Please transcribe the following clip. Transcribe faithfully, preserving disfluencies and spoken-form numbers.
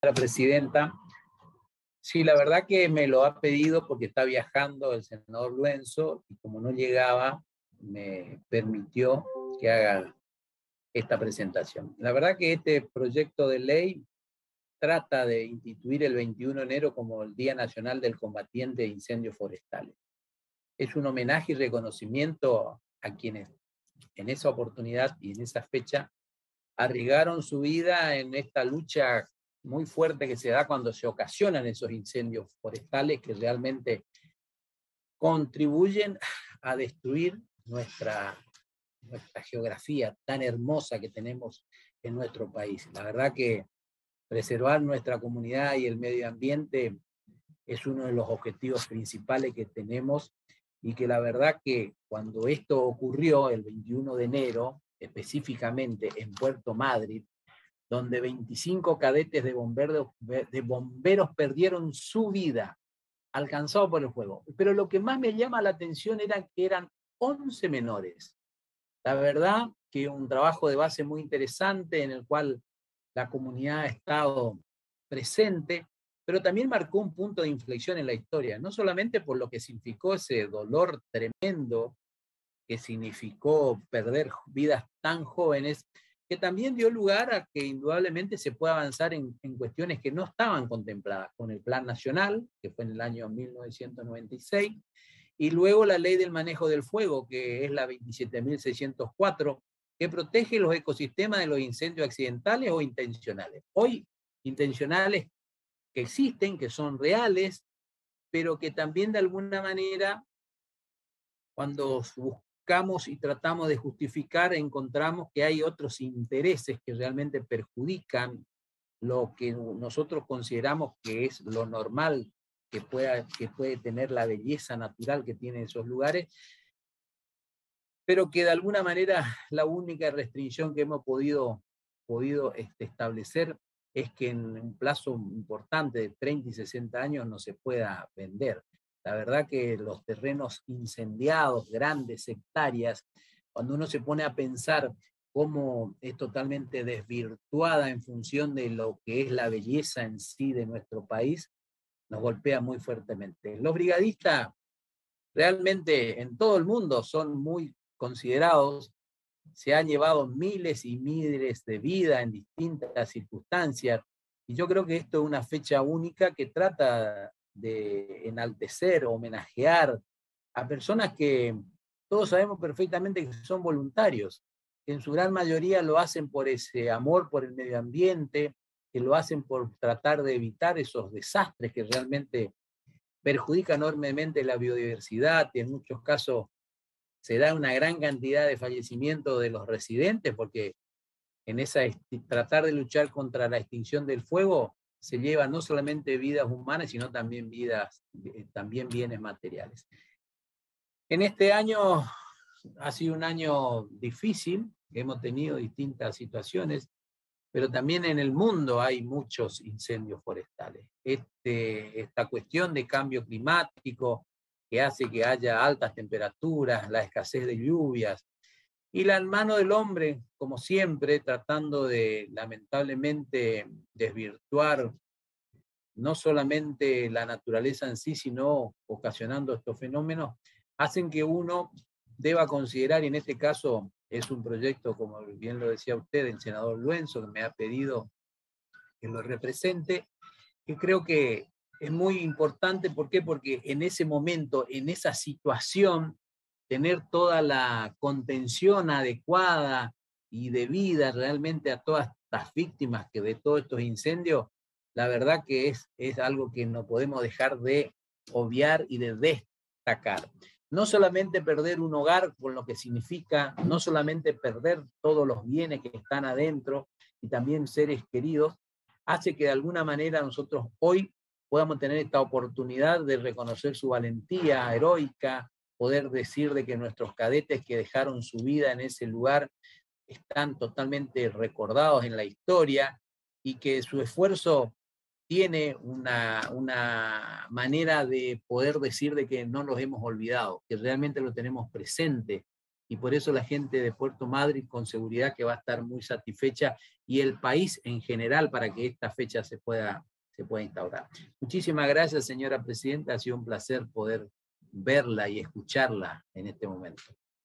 Presidenta. Sí, la verdad que me lo ha pedido porque está viajando el senador Luenzo y como no llegaba, me permitió que haga esta presentación. La verdad que este proyecto de ley trata de instituir el veintiuno de enero como el Día Nacional del Combatiente de Incendios Forestales. Es un homenaje y reconocimiento a quienes en esa oportunidad y en esa fecha arriesgaron su vida en esta lucha muy fuerte que se da cuando se ocasionan esos incendios forestales que realmente contribuyen a destruir nuestra, nuestra geografía tan hermosa que tenemos en nuestro país. La verdad que preservar nuestra comunidad y el medio ambiente es uno de los objetivos principales que tenemos y que la verdad que cuando esto ocurrió el veintiuno de enero, específicamente en Puerto Madryn, donde veinticinco cadetes de bomberos, de bomberos perdieron su vida, alcanzados por el fuego. Pero lo que más me llama la atención era que eran once menores. La verdad que un trabajo de base muy interesante en el cual la comunidad ha estado presente, pero también marcó un punto de inflexión en la historia, no solamente por lo que significó ese dolor tremendo que significó perder vidas tan jóvenes, que también dio lugar a que indudablemente se pueda avanzar en, en cuestiones que no estaban contempladas con el Plan Nacional, que fue en el año mil novecientos noventa y seis, y luego la Ley del Manejo del Fuego, que es la veintisiete mil seiscientos cuatro, que protege los ecosistemas de los incendios accidentales o intencionales. Hoy, intencionales que existen, que son reales, pero que también de alguna manera, cuando buscamos y tratamos de justificar, encontramos que hay otros intereses que realmente perjudican lo que nosotros consideramos que es lo normal que, pueda, que puede tener la belleza natural que tienen esos lugares, pero que de alguna manera la única restricción que hemos podido, podido este, establecer es que en un plazo importante de treinta y sesenta años no se pueda vender. La verdad que los terrenos incendiados, grandes hectáreas, cuando uno se pone a pensar cómo es totalmente desvirtuada en función de lo que es la belleza en sí de nuestro país, nos golpea muy fuertemente. Los brigadistas realmente en todo el mundo son muy considerados, se han llevado miles y miles de vidas en distintas circunstancias, y yo creo que esto es una fecha única que trata de enaltecer, homenajear a personas que todos sabemos perfectamente que son voluntarios, que en su gran mayoría lo hacen por ese amor por el medio ambiente, que lo hacen por tratar de evitar esos desastres que realmente perjudican enormemente la biodiversidad, y en muchos casos se da una gran cantidad de fallecimientos de los residentes, porque en esa tratar de luchar contra la extinción del fuego se lleva no solamente vidas humanas, sino también vidas, también bienes materiales. En este año ha sido un año difícil, hemos tenido distintas situaciones, pero también en el mundo hay muchos incendios forestales. Este, esta cuestión de cambio climático que hace que haya altas temperaturas, la escasez de lluvias, y la mano del hombre, como siempre, tratando de, lamentablemente, desvirtuar no solamente la naturaleza en sí, sino ocasionando estos fenómenos, hacen que uno deba considerar, y en este caso es un proyecto, como bien lo decía usted, el senador Luenzo, que me ha pedido que lo represente, que creo que es muy importante. ¿Por qué? Porque en ese momento, en esa situación, tener toda la contención adecuada y debida realmente a todas estas víctimas que de todos estos incendios, la verdad que es, es algo que no podemos dejar de obviar y de destacar. No solamente perder un hogar con lo que significa, no solamente perder todos los bienes que están adentro y también seres queridos, hace que de alguna manera nosotros hoy podamos tener esta oportunidad de reconocer su valentía heroica, poder decir de que nuestros cadetes que dejaron su vida en ese lugar están totalmente recordados en la historia y que su esfuerzo tiene una, una manera de poder decir de que no los hemos olvidado, que realmente lo tenemos presente y por eso la gente de Puerto Madryn con seguridad que va a estar muy satisfecha, y el país en general, para que esta fecha se pueda, se pueda instaurar. Muchísimas gracias, señora presidenta, ha sido un placer poder verla y escucharla en este momento.